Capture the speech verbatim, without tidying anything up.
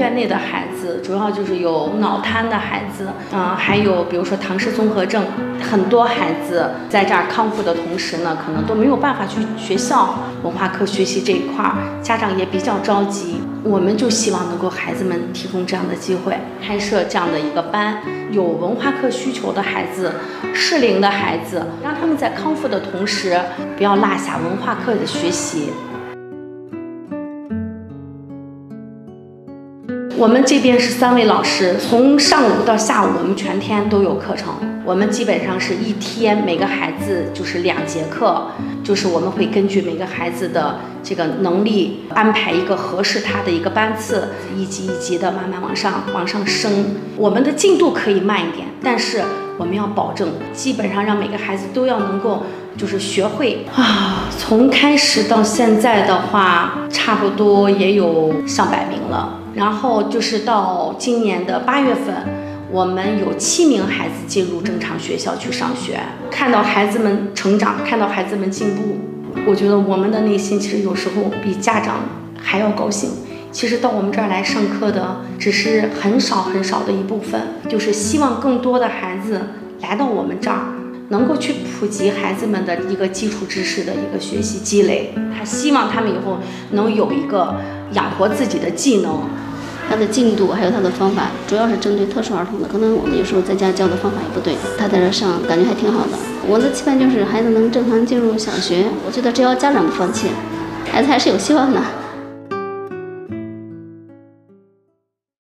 院内的孩子，主要就是有脑瘫的孩子，嗯、呃，还有比如说唐氏综合症，很多孩子在这儿康复的同时呢，可能都没有办法去学校文化课学习这一块，家长也比较着急。我们就希望能够孩子们提供这样的机会，开设这样的一个班，有文化课需求的孩子、适龄的孩子，让他们在康复的同时，不要落下文化课的学习。我们这边是三位老师，从上午到下午，我们全天都有课程。我们基本上是一天每个孩子就是两节课，就是我们会根据每个孩子的这个能力安排一个合适他的一个班次，一级一级的慢慢往上往上升。我们的进度可以慢一点，但是我们要保证基本上让每个孩子都要能够就是学会啊。从开始到现在的话，差不多也有上百名了。然后就是到今年的八月份，我们有七名孩子进入正常学校去上学，看到孩子们成长，看到孩子们进步，我觉得我们的内心其实有时候比家长还要高兴。其实到我们这儿来上课的只是很少很少的一部分，就是希望更多的孩子来到我们这儿，能够去普及孩子们的一个基础知识的一个学习积累。他希望他们以后能有一个养活自己的技能。 他的进度还有他的方法，主要是针对特殊儿童的，可能我们有时候在家教的方法也不对。他在这上感觉还挺好的。我的期盼就是孩子能正常进入小学，我觉得只要家长不放弃，孩子还是有希望的。